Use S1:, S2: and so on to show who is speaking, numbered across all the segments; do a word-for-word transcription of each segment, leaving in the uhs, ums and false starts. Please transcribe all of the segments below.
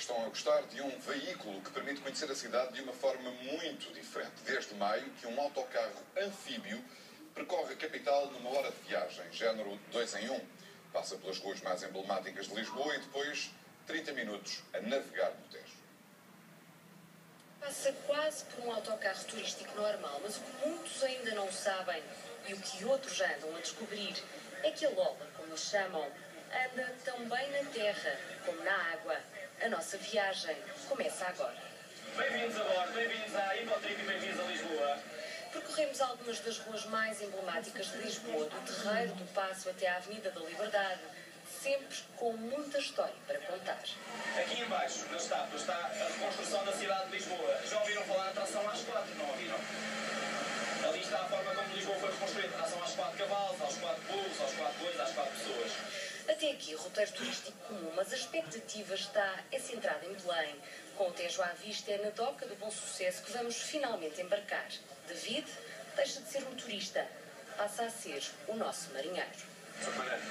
S1: estão a gostar de um veículo que permite conhecer a cidade de uma forma muito diferente. Desde maio que um autocarro anfíbio percorre a capital numa hora de viagem, género dois em um. Passa pelas ruas mais emblemáticas de Lisboa e depois trinta minutos a navegar no Tejo.
S2: Passa quase por um autocarro turístico normal, mas o que muitos ainda não sabem e o que outros já andam a descobrir é que a Lola, como lhe chamam, anda tão bem na terra como na água. A nossa viagem começa agora.
S3: Bem-vindos a bordo, bem-vindos à Hipotrip e bem-vindos a Lisboa.
S2: Percorremos algumas das ruas mais emblemáticas de Lisboa, do Terreiro do Paço até à Avenida da Liberdade, sempre com muita história para contar.
S3: Aqui embaixo, na estátua, está a reconstrução da cidade de Lisboa. Já ouviram falar da tração às quatro, não ouviram? Ali está a forma como Lisboa foi reconstruída. Tração às quatro cavalos, aos quatro burros, aos quatro bois, às quatro pessoas.
S2: Até aqui, roteiro turístico comum, mas a expectativa está é centrada em Belém. Com o Tejo à vista, é na doca do Bom Sucesso que vamos finalmente embarcar. David deixa de ser um turista, passa a ser o nosso marinheiro.
S3: Obrigado.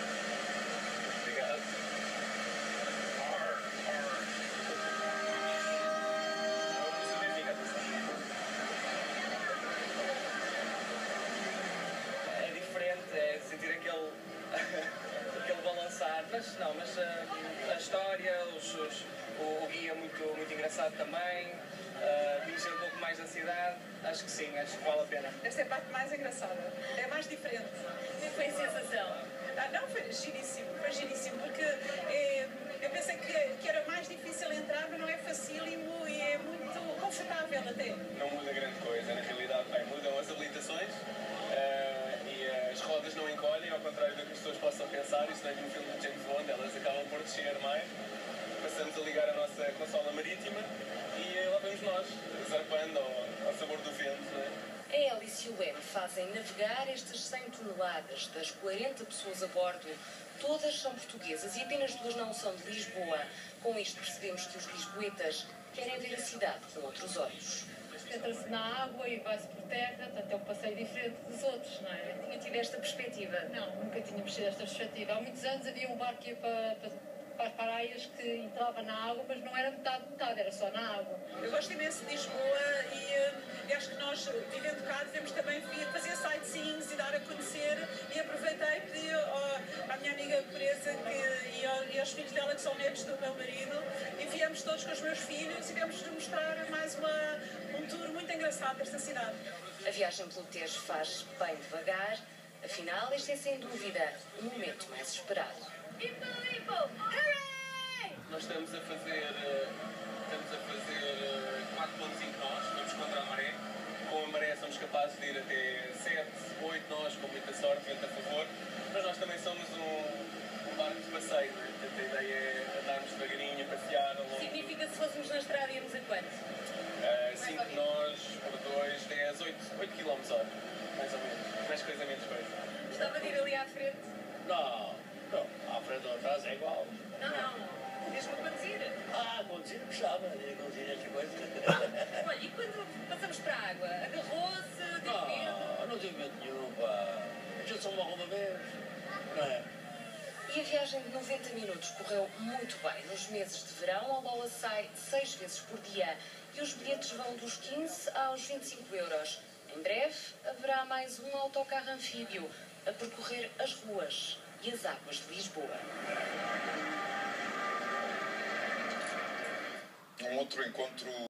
S3: É diferente, é sentir aquele, aquele balançar, mas não, mas uh, a história, os, os, o, o guia muito, muito engraçado também, uh, conhecer um pouco mais da cidade, acho que sim, acho que vale a pena.
S4: Esta é a parte mais engraçada, é a mais diferente.
S2: Que foi a sensação?
S4: Ah, não, foi giríssimo, foi giríssimo, porque é, eu pensei que, que era mais difícil entrar, mas não é facílimo e é muito confortável até.
S3: Não muda grande coisa, na realidade, bem, mudam as habilitações uh, e as rodas não encolhem, ao contrário do que as pessoas possam pensar, isso não é no filme de James Bond, elas acabam por descer mais, passamos a ligar a nossa consola marítima e lá vamos nós, zarpando ao, ao sabor do vento, não é?
S2: A Alice e o M fazem navegar estas cem toneladas das quarenta pessoas a bordo. Todas são portuguesas e apenas duas não são de Lisboa. Com isto percebemos que os lisboetas querem ver a cidade com outros olhos.
S5: Entra-se na água e vai-se por terra, portanto é um passeio diferente dos outros, não é?
S2: Tinha tido esta perspectiva?
S5: Não, nunca tínhamos tido esta perspectiva. Há muitos anos havia um barco que ia para, para, para as praias que entrava na água, mas não era metade, metade, era só na água.
S4: Eu gosto imenso de Lisboa e, e acho que nós, vivendo cá, devemos também vir fazer sightseeings e dar a conhecer. E aproveitei e pedi ao, à minha amiga Teresa e, ao, e aos filhos dela, que são netos do meu marido, e viemos todos com os meus filhos e viemos mostrar mais uma, um tour muito engraçado desta cidade.
S2: A viagem pelo Tejo faz bem devagar, afinal este é sem dúvida o momento mais esperado.
S3: Nós estamos a fazer, estamos a fazer quatro ponto cinco nós, vamos contra a maré. Com a maré somos capazes de ir até sete, oito nós, com muita sorte, vento a favor. Mas nós também somos um, um barco de passeio, né? Portanto, a ideia é andarmos devagarinho, a passear ao longo.
S2: Significa que se fôssemos na estrada íamos a quanto?
S3: cinco nós, por dois, dez, oito quilómetros hora, mais ou menos. Mais coisa, menos coisa.
S2: Gostava de ir ali à frente?
S6: Não, não, à frente ou atrás é igual.
S2: Não, não. Mesmo a conduzir?
S6: Ah, conduzir gostava de conduzir esta coisa.
S2: Olha, e quando passamos para a água? Agarrou-se? Teve medo?
S6: Não, não tive medo nenhum, pá. Já só morro uma vez, não é?
S2: E a viagem de noventa minutos correu muito bem. Nos meses de verão, a Lola sai seis vezes por dia e os bilhetes vão dos quinze aos vinte e cinco euros. Em breve, haverá mais um autocarro anfíbio a percorrer as ruas e as águas de Lisboa.
S1: Um outro encontro